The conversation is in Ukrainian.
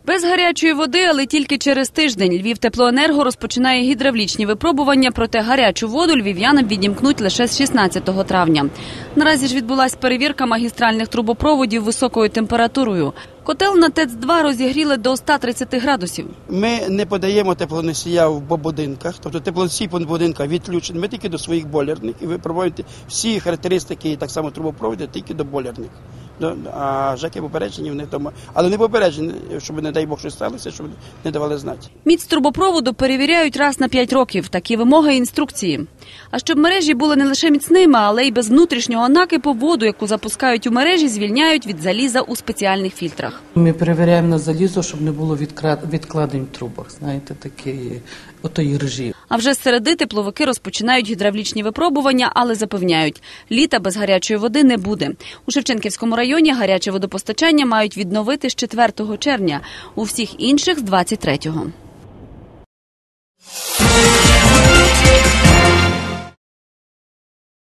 Без гарячої води, але тільки через тиждень. Львівтеплоенерго розпочинає гідравлічні випробування, проте гарячу воду львів'янам відімкнуть лише з 16 травня. Наразі ж відбулась перевірка магістральних трубопроводів високою температурою. Котел на ТЕЦ-2 розігріли до 130 градусів. Ми не подаємо теплоносія в будинках, тобто теплоносій по будинках відключений. Ми тільки до своїх бойлерних і випробуємо всі характеристики і так само трубопроводи тільки до бойлерних. А ЖЕКи попереджені, вони там, але не попереджені, щоб, не дай Бог, щось сталося, щоб не давали знати. Міць трубопроводу перевіряють раз на 5 років. Такі вимоги і інструкції. А щоб мережі були не лише міцними, але й без внутрішнього накипу, воду, яку запускають у мережі, звільняють від заліза у спеціальних фільтрах. Ми перевіряємо на залізо, щоб не було відкладень в трубах, знаєте, такі отої ржі. А вже з середи тепловики розпочинають гідравлічні випробування, але запевняють, літа без гарячої води не буде. У Шевченківському районі гаряче водопостачання мають відновити з 4 червня, у всіх інших – з 23-го.